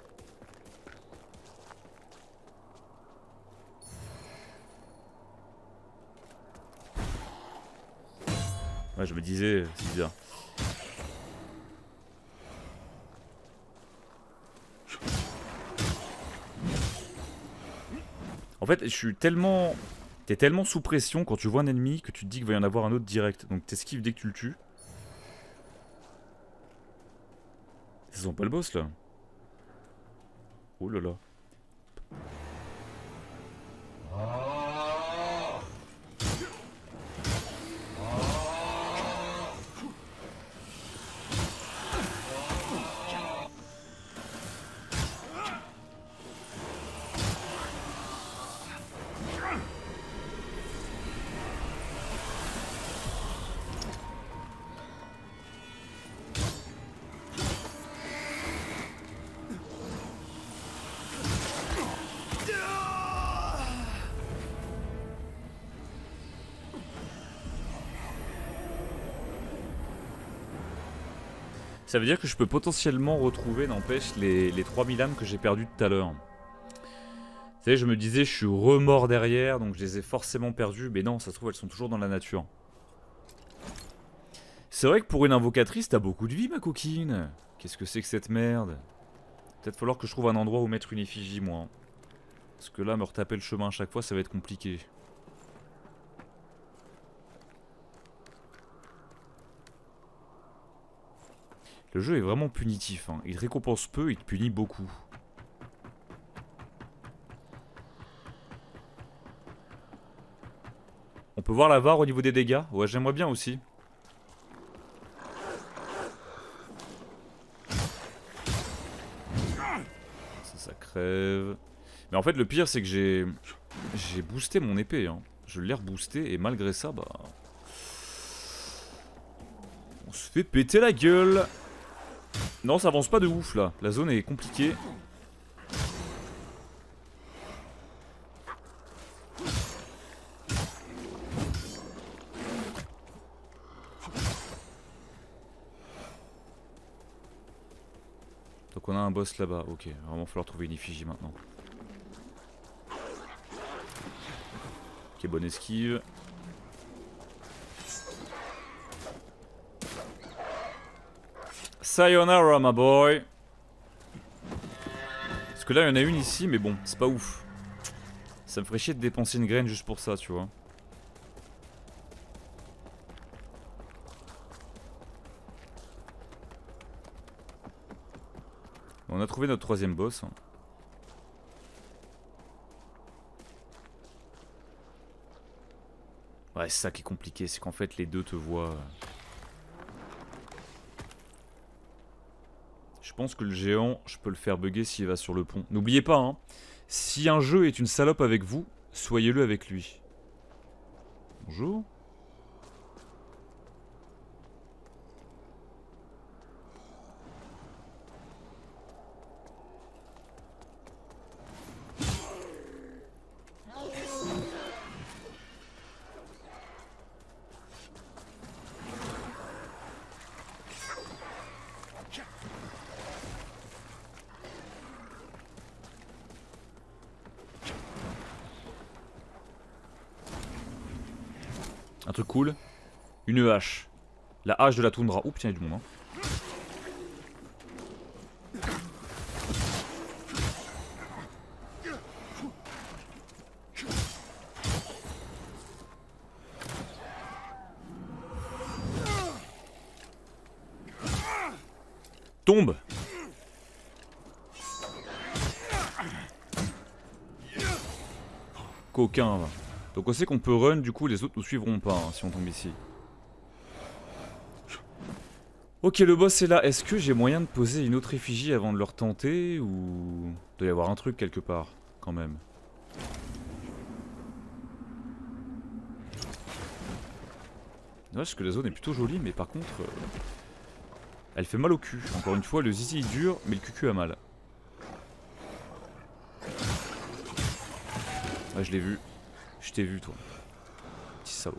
Ouais, je me disais, c'est bizarre. En fait, je suis tellement... T'es tellement sous pression quand tu vois un ennemi que tu te dis qu'il va y en avoir un autre direct. Donc t'esquives dès que tu le tues. Ça sent pas le boss là. Oh là là. Ça veut dire que je peux potentiellement retrouver, n'empêche, les 3000 âmes que j'ai perdues tout à l'heure. Vous savez, je me disais, je suis remort derrière, donc je les ai forcément perdues. Mais non, ça se trouve, elles sont toujours dans la nature. C'est vrai que pour une invocatrice, t'as beaucoup de vie, ma coquine. Qu'est-ce que c'est que cette merde? Peut-être falloir que je trouve un endroit où mettre une effigie, moi. Parce que là, me retaper le chemin à chaque fois, ça va être compliqué. Le jeu est vraiment punitif, hein. Il te récompense peu, il te punit beaucoup. On peut voir la VAR au niveau des dégâts? Ouais, j'aimerais bien aussi. Ça crève. Mais en fait, le pire, c'est que j'ai boosté mon épée, hein. Je l'ai reboosté et malgré ça, bah... on se fait péter la gueule. Non, ça avance pas de ouf là. La zone est compliquée. Donc on a un boss là-bas. Ok, il va vraiment falloir trouver une effigie maintenant. Ok, bonne esquive. Sayonara, my boy. Parce que là, il y en a une ici, mais bon, c'est pas ouf. Ça me ferait chier de dépenser une graine juste pour ça, tu vois. On a trouvé notre troisième boss. Ouais, c'est ça qui est compliqué, c'est qu'en fait les deux te voient. Je pense que le géant, je peux le faire bugger s'il va sur le pont. N'oubliez pas, hein, si un jeu est une salope avec vous, soyez-le avec lui. Bonjour. Un truc cool. Une hache. La hache de la toundra. Oups, tiens, il y a du monde. Hein. Tombe. Coquin, va. Donc on sait qu'on peut run, du coup les autres nous suivront pas hein, si on tombe ici. Ok, le boss est là. Est-ce que j'ai moyen de poser une autre effigie avant de leur tenter ou... Il doit y avoir un truc quelque part, quand même. Dommage que la zone est plutôt jolie, mais par contre... elle fait mal au cul. Encore une fois, le zizi est dur, mais le cucu a mal. Ouais, je l'ai vu. Je t'ai vu, toi. Petit salaud.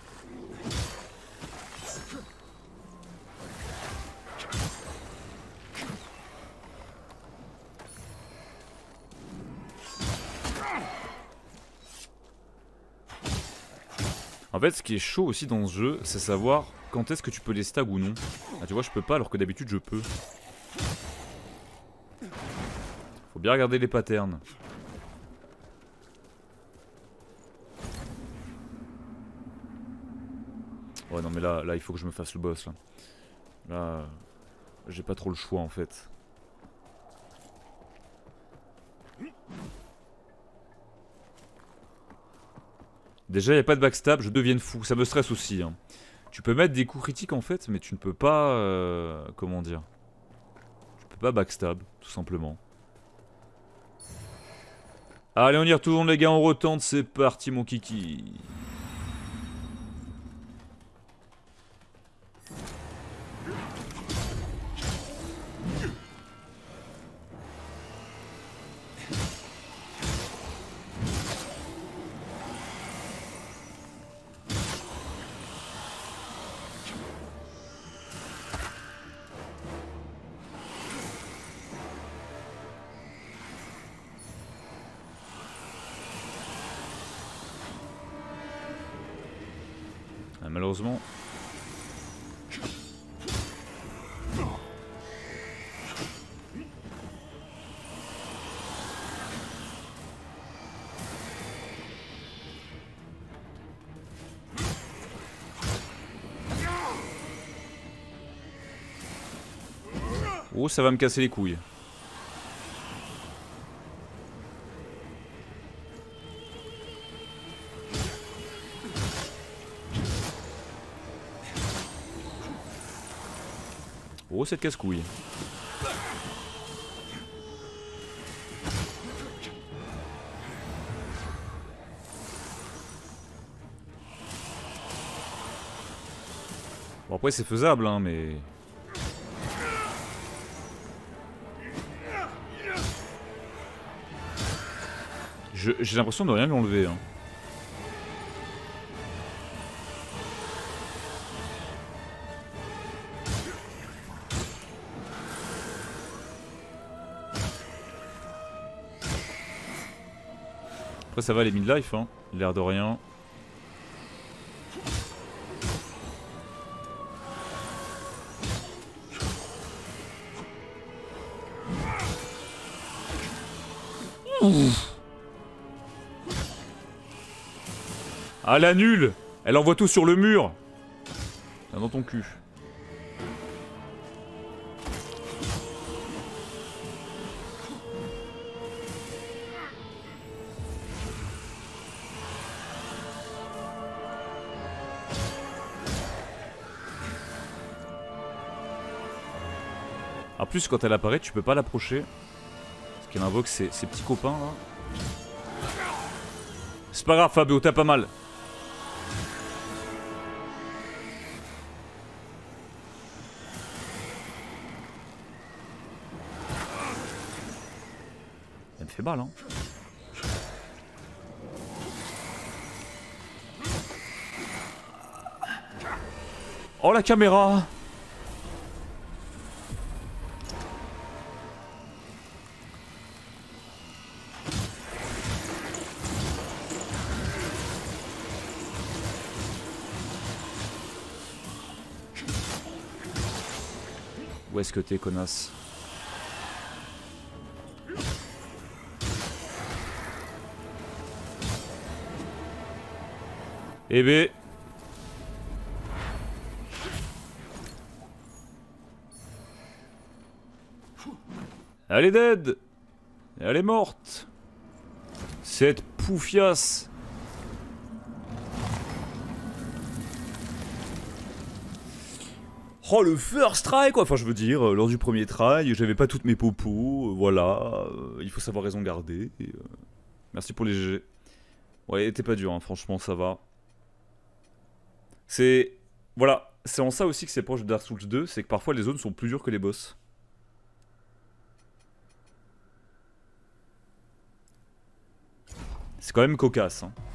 En fait, ce qui est chaud aussi dans ce jeu, c'est savoir quand est-ce que tu peux les stag ou non. Ah, tu vois, je peux pas alors que d'habitude je peux. Faut bien regarder les patterns. Ouais, non, mais là, il faut que je me fasse le boss là. Là, j'ai pas trop le choix en fait. Déjà, il n'y a pas de backstab, je deviens fou. Ça me stresse aussi. Hein. Tu peux mettre des coups critiques en fait, mais tu ne peux pas... comment dire? Tu peux pas backstab, tout simplement. Allez, on y retourne les gars, on retente, c'est parti mon kiki. Ah, malheureusement. Oh, ça va me casser les couilles. Oh, cette casse-couille. Bon, après, c'est faisable, hein, mais... J'ai l'impression de rien lui enlever, hein. Après ça va les mid-life, hein, l'air de rien. Ah la nulle! Elle envoie tout sur le mur! Tiens, dans ton cul. En plus, quand elle apparaît, tu peux pas l'approcher. Parce qu'elle invoque ses petits copains là. C'est pas grave, Fabio, t'as pas mal. Elle me fait mal, hein. Oh la caméra! Où est-ce que t'es, connasse? Eh bé. Elle est dead. Elle est morte. Cette poufiasse. Oh le first try quoi, enfin je veux dire, lors du premier try, j'avais pas toutes mes popos, voilà, il faut savoir raison garder, et, merci pour les GG. Ouais, t'es pas dur, hein, franchement ça va. C'est Voilà, c'est en ça aussi que c'est proche de Dark Souls 2, c'est que parfois les zones sont plus dures que les boss. C'est quand même cocasse, hein.